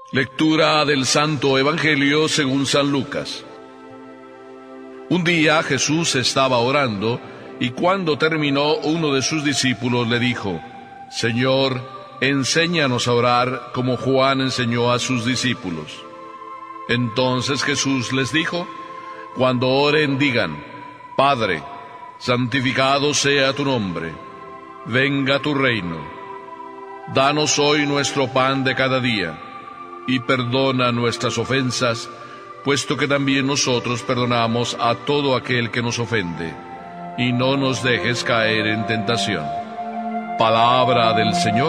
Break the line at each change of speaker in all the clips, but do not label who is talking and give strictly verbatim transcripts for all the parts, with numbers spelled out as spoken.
Lectura del Santo Evangelio según San Lucas. Un día Jesús estaba orando, y cuando terminó, uno de sus discípulos le dijo: Señor, enséñanos a orar como Juan enseñó a sus discípulos. Entonces Jesús les dijo: Cuando oren, digan: Padre, santificado sea tu nombre, venga tu reino. Danos hoy nuestro pan de cada día, y perdona nuestras ofensas, puesto que también nosotros perdonamos a todo aquel que nos ofende, y no nos dejes caer en tentación. Palabra del Señor.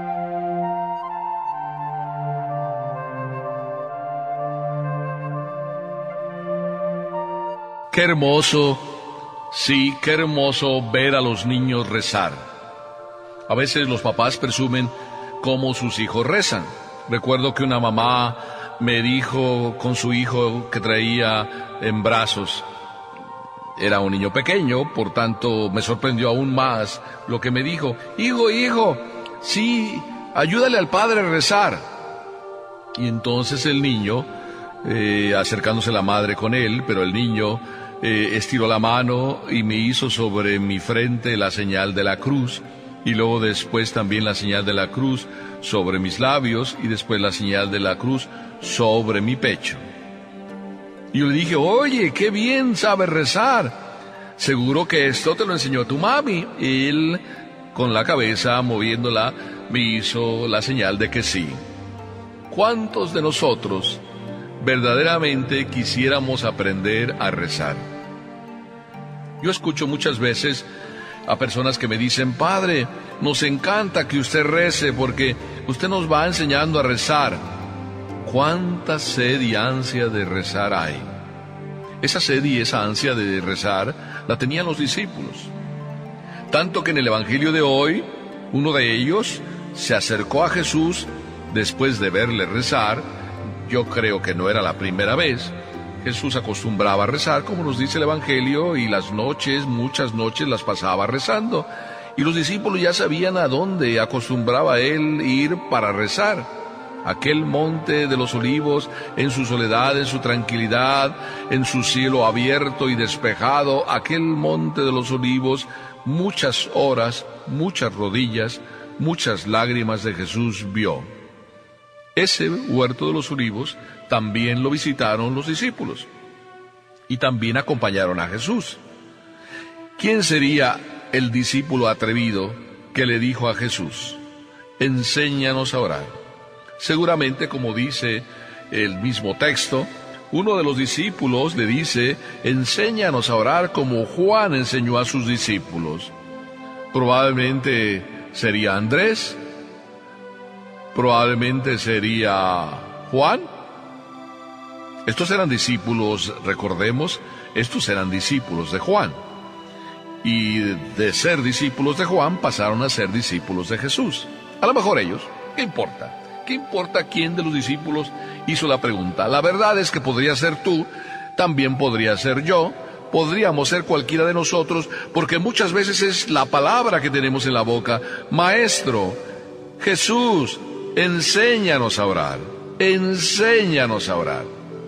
Qué hermoso, sí, qué hermoso ver a los niños rezar. A veces los papás presumen cómo sus hijos rezan. Recuerdo que una mamá me dijo con su hijo que traía en brazos, era un niño pequeño, por tanto me sorprendió aún más lo que me dijo: hijo, hijo, sí, ayúdale al padre a rezar. Y entonces el niño, eh, acercándose la madre con él, pero el niño eh, estiró la mano y me hizo sobre mi frente la señal de la cruz, y luego después también la señal de la cruz sobre mis labios, y después la señal de la cruz sobre mi pecho. Y yo le dije: oye, qué bien sabes rezar, seguro que esto te lo enseñó tu mami. Y él, con la cabeza moviéndola, me hizo la señal de que sí. ¿Cuántos de nosotros verdaderamente quisiéramos aprender a rezar? Yo escucho muchas veces a personas que me dicen: Padre, nos encanta que usted rece porque usted nos va enseñando a rezar. ¿Cuánta sed y ansia de rezar hay? Esa sed y esa ansia de rezar la tenían los discípulos. Tanto que en el Evangelio de hoy, uno de ellos se acercó a Jesús después de verle rezar. Yo creo que no era la primera vez. Jesús acostumbraba a rezar, como nos dice el Evangelio, y las noches, muchas noches las pasaba rezando. Y los discípulos ya sabían a dónde acostumbraba él ir para rezar. Aquel monte de los olivos, en su soledad, en su tranquilidad, en su cielo abierto y despejado, aquel monte de los olivos, muchas horas, muchas rodillas, muchas lágrimas de Jesús vio. Ese huerto de los olivos también lo visitaron los discípulos y también acompañaron a Jesús. ¿Quién sería el discípulo atrevido que le dijo a Jesús: enséñanos a orar? Seguramente, como dice el mismo texto, uno de los discípulos le dice: enséñanos a orar como Juan enseñó a sus discípulos. Probablemente sería Andrés, probablemente sería Juan. Estos eran discípulos, recordemos, estos eran discípulos de Juan. Y de ser discípulos de Juan pasaron a ser discípulos de Jesús. A lo mejor ellos, ¿qué importa? ¿Qué importa quién de los discípulos hizo la pregunta? La verdad es que podría ser tú, también podría ser yo, podríamos ser cualquiera de nosotros, porque muchas veces es la palabra que tenemos en la boca: Maestro, Jesús, enséñanos a orar, enséñanos a orar.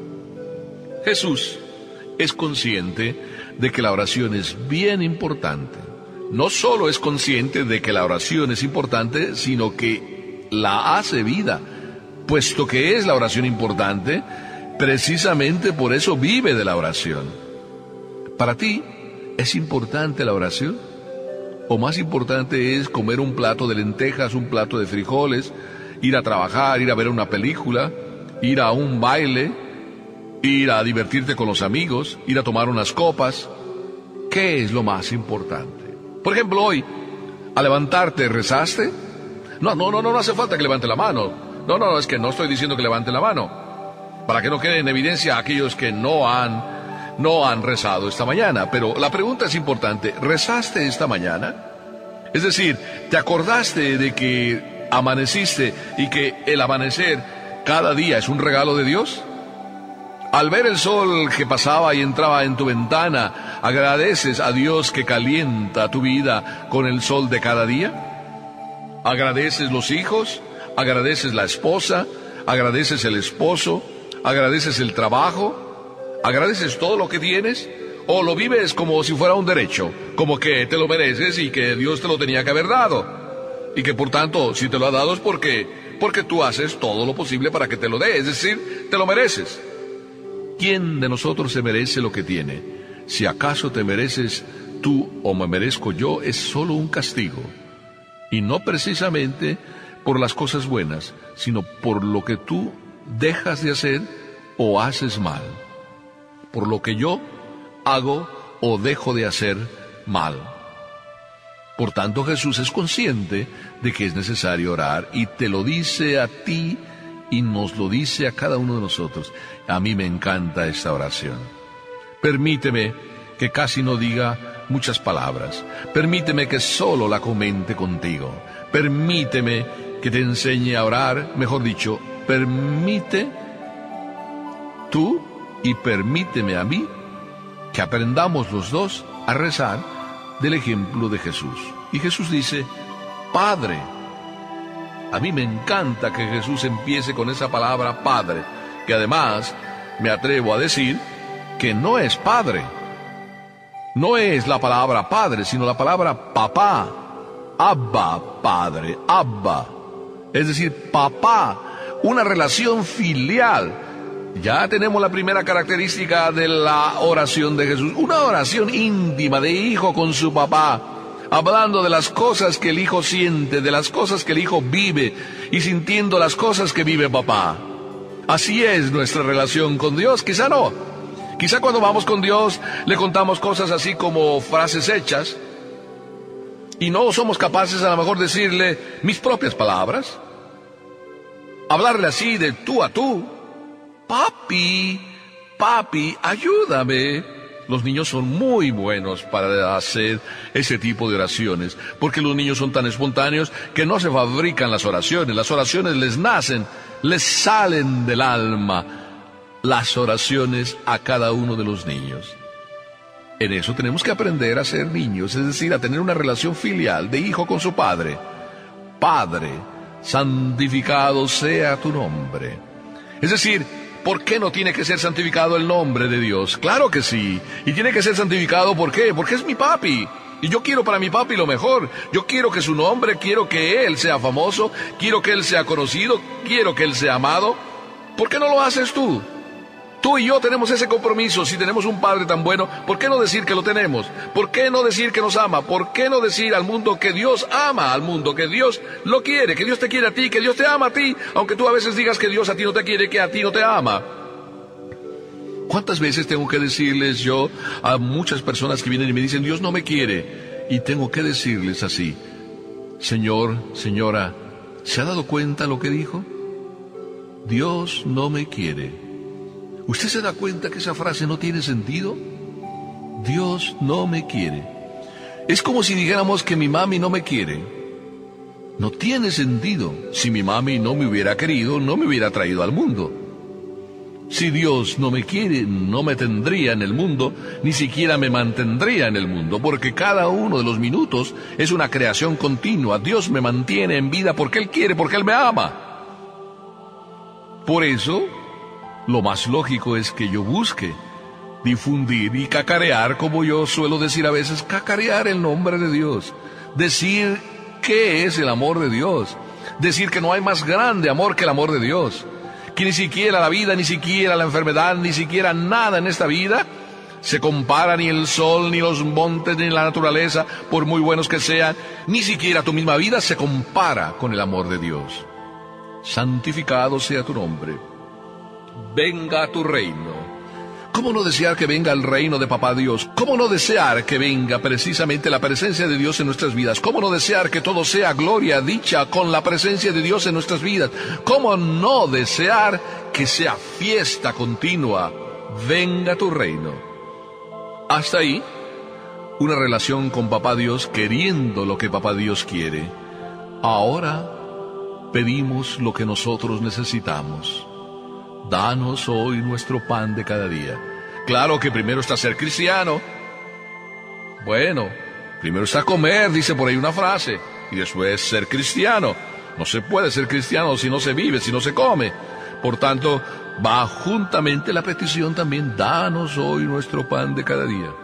Jesús es consciente de que la oración es bien importante. No solo es consciente de que la oración es importante, sino que la hace vida. Puesto que es la oración importante, precisamente por eso vive de la oración. ¿Para ti es importante la oración? ¿O más importante es comer un plato de lentejas, un plato de frijoles, ir a trabajar, ir a ver una película, ir a un baile, ir a divertirte con los amigos, ir a tomar unas copas? ¿Qué es lo más importante? Por ejemplo, hoy, al levantarte, ¿rezaste? No, no, no, no, no hace falta que levante la mano. No, no, es que no estoy diciendo que levante la mano. Para que no quede en evidencia a aquellos que no han, no han rezado esta mañana. Pero la pregunta es importante: ¿rezaste esta mañana? Es decir, ¿te acordaste de que amaneciste y que el amanecer cada día es un regalo de Dios? Al ver el sol que pasaba y entraba en tu ventana, ¿agradeces a Dios que calienta tu vida con el sol de cada día? ¿Agradeces los hijos? ¿Agradeces la esposa? agradeces el esposo, agradeces el trabajo, agradeces todo lo que tienes, o lo vives como si fuera un derecho, como que te lo mereces y que Dios te lo tenía que haber dado, y que por tanto, si te lo ha dado es porque, porque tú haces todo lo posible para que te lo dé, es decir, te lo mereces. ¿Quién de nosotros se merece lo que tiene? Si acaso te mereces tú o me merezco yo, es solo un castigo, y no precisamente por las cosas buenas, sino por lo que tú dejas de hacer o haces mal, por lo que yo hago o dejo de hacer mal. Por tanto, Jesús es consciente de que es necesario orar y te lo dice a ti y nos lo dice a cada uno de nosotros. A mí me encanta esta oración. Permíteme que casi no diga muchas palabras. Permíteme que solo la comente contigo. Permíteme que te enseñe a orar, mejor dicho, permite tú y permíteme a mí que aprendamos los dos a rezar del ejemplo de Jesús. Y Jesús dice, Padre. A mí me encanta que Jesús empiece con esa palabra Padre, que además me atrevo a decir que no es Padre. No es la palabra Padre, sino la palabra Papá. Abba, Padre, Abba. Es decir, papá, una relación filial. Ya tenemos la primera característica de la oración de Jesús, una oración íntima de hijo con su papá, hablando de las cosas que el hijo siente, de las cosas que el hijo vive y sintiendo las cosas que vive papá. Así es nuestra relación con Dios, quizá no. Quizá cuando vamos con Dios le contamos cosas así como frases hechas y no somos capaces a lo mejor de decirle mis propias palabras, hablarle así de tú a tú. Papi, papi, ayúdame. Los niños son muy buenos para hacer ese tipo de oraciones, porque los niños son tan espontáneos que no se fabrican las oraciones. Las oraciones les nacen, les salen del alma. Las oraciones a cada uno de los niños. En eso tenemos que aprender a ser niños, es decir, a tener una relación filial de hijo con su padre. Padre, santificado sea tu nombre. Es decir, ¿por qué no tiene que ser santificado el nombre de Dios? Claro que sí. Y tiene que ser santificado, ¿por qué? Porque es mi papi. Y yo quiero para mi papi lo mejor. Yo quiero que su nombre, quiero que él sea famoso, quiero que él sea conocido, quiero que él sea amado. ¿Por qué no lo haces tú? Tú y yo tenemos ese compromiso. Si tenemos un Padre tan bueno, ¿por qué no decir que lo tenemos? ¿Por qué no decir que nos ama? ¿Por qué no decir al mundo que Dios ama al mundo, que Dios lo quiere, que Dios te quiere a ti, que Dios te ama a ti, aunque tú a veces digas que Dios a ti no te quiere, que a ti no te ama? ¿Cuántas veces tengo que decirles yo a muchas personas que vienen y me dicen, Dios no me quiere? Y tengo que decirles así, Señor, señora, ¿se ha dado cuenta lo que dijo? Dios no me quiere. ¿Usted se da cuenta que esa frase no tiene sentido? Dios no me quiere. Es como si dijéramos que mi mami no me quiere. No tiene sentido. Si mi mami no me hubiera querido, no me hubiera traído al mundo. Si Dios no me quiere, no me tendría en el mundo, ni siquiera me mantendría en el mundo, porque cada uno de los minutos es una creación continua. Dios me mantiene en vida porque Él quiere, porque Él me ama. Por eso, lo más lógico es que yo busque difundir y cacarear, como yo suelo decir a veces, cacarear el nombre de Dios. Decir qué es el amor de Dios. Decir que no hay más grande amor que el amor de Dios. Que ni siquiera la vida, ni siquiera la enfermedad, ni siquiera nada en esta vida se compara, ni el sol, ni los montes, ni la naturaleza, por muy buenos que sean, ni siquiera tu misma vida se compara con el amor de Dios. Santificado sea tu nombre. Venga a tu reino. ¿Cómo no desear que venga el reino de Papá Dios? ¿Cómo no desear que venga precisamente la presencia de Dios en nuestras vidas? ¿Cómo no desear que todo sea gloria, dicha con la presencia de Dios en nuestras vidas? ¿Cómo no desear que sea fiesta continua? Venga tu reino. Hasta ahí, una relación con Papá Dios, queriendo lo que Papá Dios quiere. Ahora pedimos lo que nosotros necesitamos. Danos hoy nuestro pan de cada día. Claro que primero está ser cristiano. Bueno, primero está comer, dice por ahí una frase, y después ser cristiano. No se puede ser cristiano si no se vive, si no se come. Por tanto, va juntamente la petición también: danos hoy nuestro pan de cada día.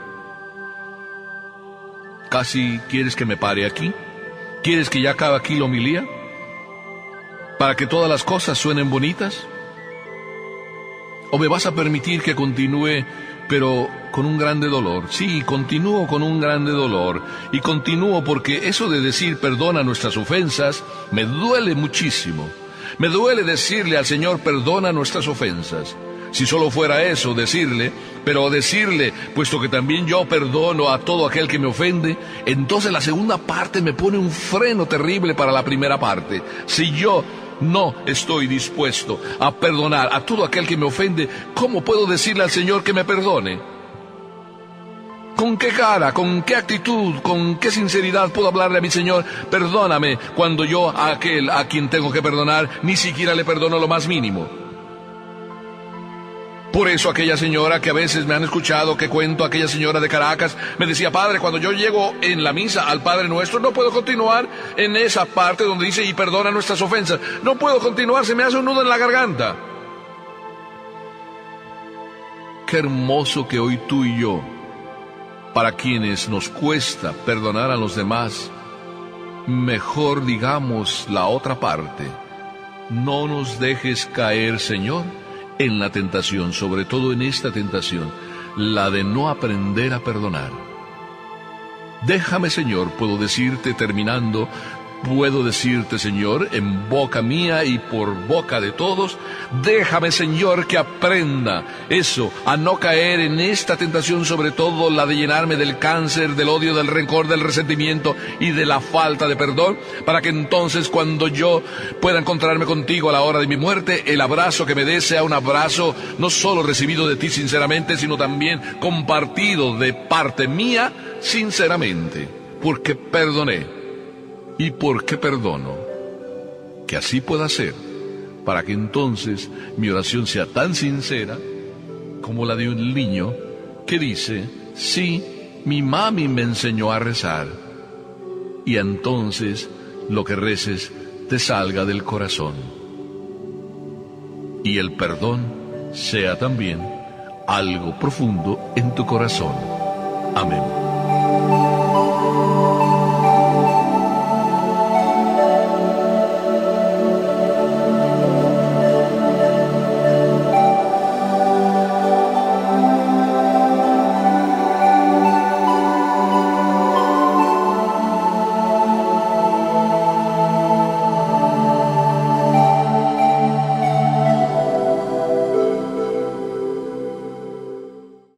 ¿Casi quieres que me pare aquí? ¿Quieres que ya acabe aquí la homilía? ¿Para que todas las cosas suenen bonitas? ¿O me vas a permitir que continúe, pero con un grande dolor? Sí, continúo con un grande dolor. Y continúo porque eso de decir perdona nuestras ofensas me duele muchísimo. Me duele decirle al Señor perdona nuestras ofensas. Si solo fuera eso, decirle, pero decirle, puesto que también yo perdono a todo aquel que me ofende, entonces la segunda parte me pone un freno terrible para la primera parte. Si yo no estoy dispuesto a perdonar a todo aquel que me ofende, ¿cómo puedo decirle al Señor que me perdone? ¿Con qué cara, con qué actitud, con qué sinceridad puedo hablarle a mi Señor, perdóname, cuando yo a aquel a quien tengo que perdonar ni siquiera le perdono lo más mínimo? Por eso aquella señora que a veces me han escuchado que cuento, aquella señora de Caracas, me decía: padre, cuando yo llego en la misa al Padre Nuestro, no puedo continuar en esa parte donde dice y perdona nuestras ofensas. No puedo continuar, se me hace un nudo en la garganta. Qué hermoso que hoy tú y yo, para quienes nos cuesta perdonar a los demás, mejor digamos la otra parte: no nos dejes caer, Señor, en la tentación, sobre todo en esta tentación, la de no aprender a perdonar. Déjame, Señor, puedo decirte terminando, puedo decirte, Señor, en boca mía y por boca de todos, déjame, Señor, que aprenda eso, a no caer en esta tentación, sobre todo la de llenarme del cáncer, del odio, del rencor, del resentimiento y de la falta de perdón, para que entonces cuando yo pueda encontrarme contigo a la hora de mi muerte, el abrazo que me des sea un abrazo no solo recibido de ti sinceramente, sino también compartido de parte mía sinceramente, porque perdoné. ¿Y por qué perdono? Que así pueda ser, para que entonces mi oración sea tan sincera como la de un niño que dice: sí, mi mami me enseñó a rezar. Y entonces lo que reces te salga del corazón. Y el perdón sea también algo profundo en tu corazón. Amén.